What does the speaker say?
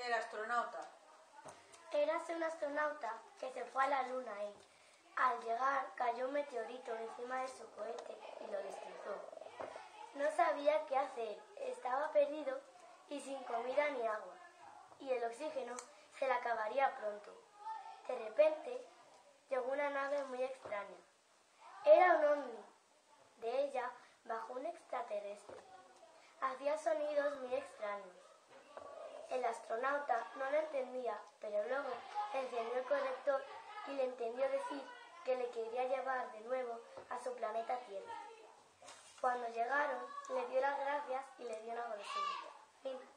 El astronauta. Érase un astronauta que se fue a la luna y, al llegar, cayó un meteorito encima de su cohete y lo destrozó. No sabía qué hacer, estaba perdido y sin comida ni agua, y el oxígeno se le acabaría pronto. De repente, llegó una nave muy extraña. Era un ovni. De ella bajó un extraterrestre. Hacía sonidos muy extraños. El astronauta no lo entendía, pero luego encendió el corrector y le entendió decir que le quería llevar de nuevo a su planeta Tierra. Cuando llegaron, le dio las gracias y le dio una golosina. Fin.